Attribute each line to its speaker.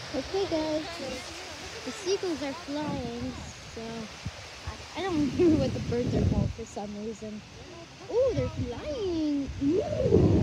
Speaker 1: Okay, guys, the seagulls are flying, so I don't remember what the birds are called for some reason. Oh, they're flying! Ooh.